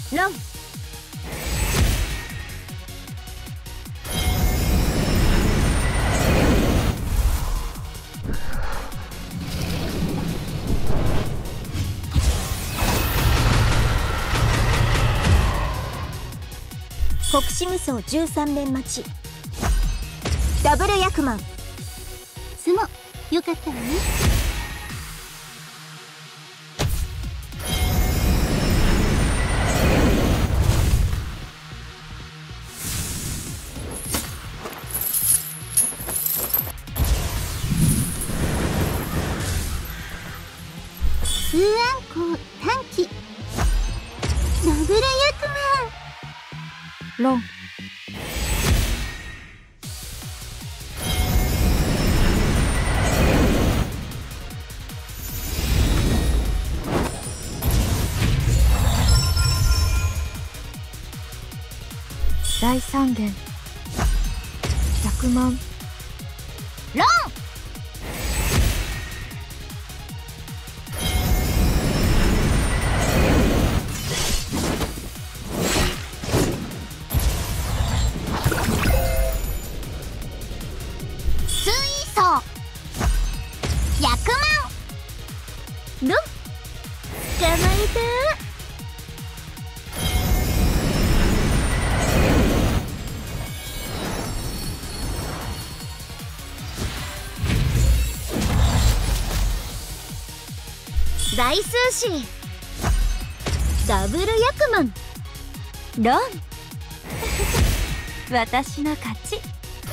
ロン。国士無双13連待ち。ダブルヤクマン。 スモ、よかったわね。ツーアンコウ短期ダブルヤクマン。 ロン。大三元100万。 ロン。ツイーソー100万。 ロン。捕まえた。大数詞ダブルヤクマン。ロン。私の勝ち。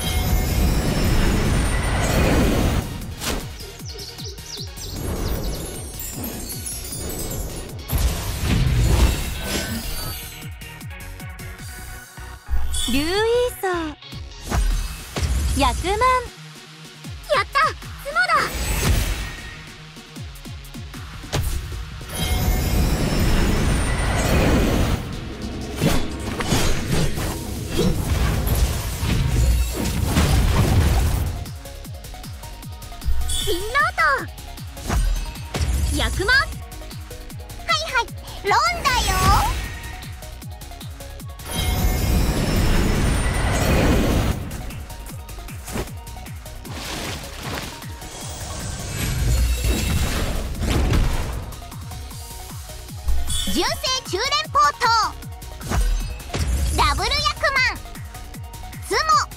竜イーソー100万。やったツモだ。ピンロート100万。 はいはい、ロンだよ。純正中連ポートダブルヤクマン。ツモ。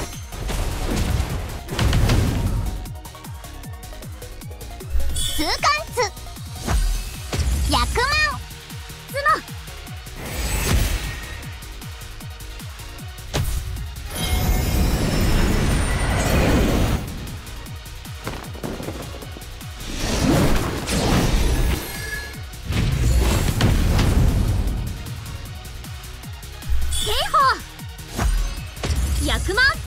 痛感